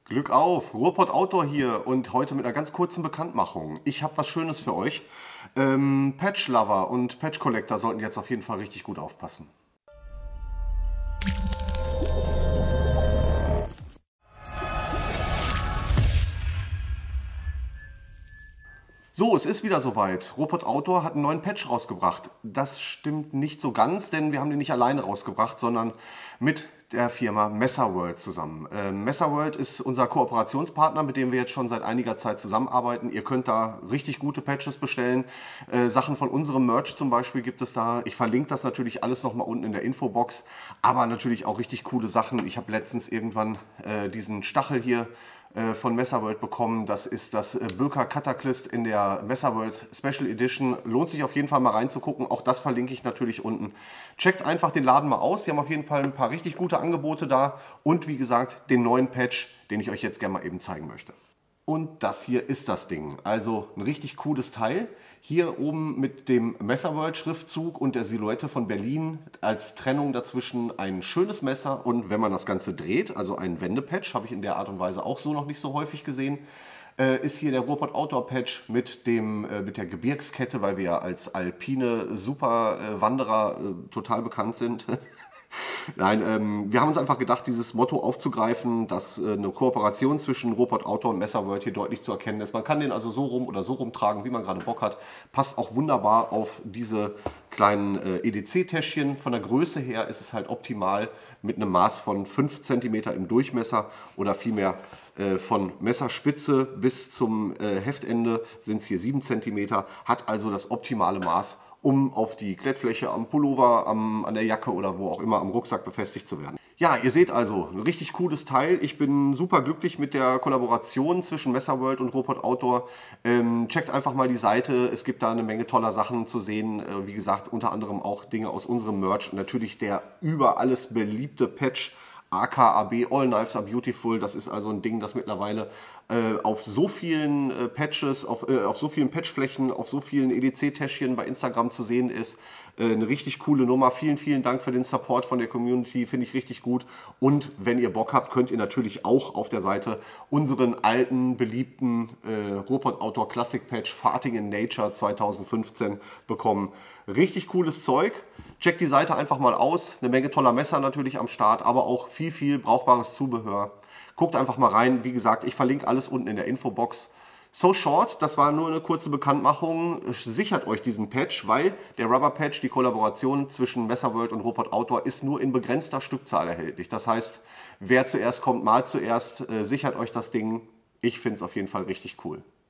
Glück auf, Ruhrpott Outdoor hier und heute mit einer ganz kurzen Bekanntmachung. Ich habe was Schönes für euch. Patch-Lover und Patch-Collector sollten jetzt auf jeden Fall richtig gut aufpassen. So, es ist wieder soweit. Ruhrpott Outdoor hat einen neuen Patch rausgebracht. Das stimmt nicht so ganz, denn wir haben den nicht alleine rausgebracht, sondern mit der Firma Messerworld zusammen. Messerworld ist unser Kooperationspartner, mit dem wir jetzt schon seit einiger Zeit zusammenarbeiten. Ihr könnt da richtig gute Patches bestellen. Sachen von unserem Merch zum Beispiel gibt es da. Ich verlinke das natürlich alles nochmal unten in der Infobox. Aber natürlich auch richtig coole Sachen. Ich habe letztens irgendwann diesen Stachel hier von Messerworld bekommen. Das ist das Birka Cataclysm in der Messerworld Special Edition. Lohnt sich auf jeden Fall mal reinzugucken. Auch das verlinke ich natürlich unten. Checkt einfach den Laden mal aus. Die haben auf jeden Fall ein paar richtig gute Angebote da. Und wie gesagt, den neuen Patch, den ich euch jetzt gerne mal eben zeigen möchte. Und das hier ist das Ding. Also ein richtig cooles Teil. Hier oben mit dem Messerworld-Schriftzug und der Silhouette von Berlin als Trennung dazwischen ein schönes Messer. Und wenn man das Ganze dreht, also ein Wendepatch, habe ich in der Art und Weise auch so noch nicht so häufig gesehen, ist hier der Ruhrpott Outdoor Patch mit der Gebirgskette, weil wir ja als alpine Superwanderer total bekannt sind. Nein, wir haben uns einfach gedacht, dieses Motto aufzugreifen, dass eine Kooperation zwischen Ruhrpott Outdoor und Messerworld hier deutlich zu erkennen ist. Man kann den also so rum oder so rum tragen, wie man gerade Bock hat. Passt auch wunderbar auf diese kleinen EDC-Täschchen. Von der Größe her ist es halt optimal mit einem Maß von 5 cm im Durchmesser oder vielmehr von Messerspitze bis zum Heftende sind es hier 7 cm. Hat also das optimale Maß, um auf die Klettfläche am Pullover, an der Jacke oder wo auch immer am Rucksack befestigt zu werden. Ja, ihr seht also, ein richtig cooles Teil. Ich bin super glücklich mit der Kollaboration zwischen Messerworld und Ruhrpott Outdoor. Checkt einfach mal die Seite, es gibt da eine Menge toller Sachen zu sehen. Wie gesagt, unter anderem auch Dinge aus unserem Merch. Und natürlich der über alles beliebte Patch AKAB, All Knives are Beautiful. Das ist also ein Ding, das mittlerweile auf so vielen Patches, auf so vielen Patchflächen, auf so vielen EDC-Täschchen bei Instagram zu sehen ist. Eine richtig coole Nummer. Vielen, vielen Dank für den Support von der Community. Finde ich richtig gut. Und wenn ihr Bock habt, könnt ihr natürlich auch auf der Seite unseren alten, beliebten Ruhrpott Outdoor Classic Patch Farting in Nature 2015 bekommen. Richtig cooles Zeug. Checkt die Seite einfach mal aus. Eine Menge toller Messer natürlich am Start, aber auch viel brauchbares Zubehör. Guckt einfach mal rein. Wie gesagt, ich verlinke alles unten in der Infobox. So short, das war nur eine kurze Bekanntmachung. Sichert euch diesen Patch, weil der Rubber Patch, die Kollaboration zwischen Messerworld und Ruhrpott Outdoor, ist nur in begrenzter Stückzahl erhältlich. Das heißt, wer zuerst kommt, mal zuerst. Sichert euch das Ding. Ich finde es auf jeden Fall richtig cool.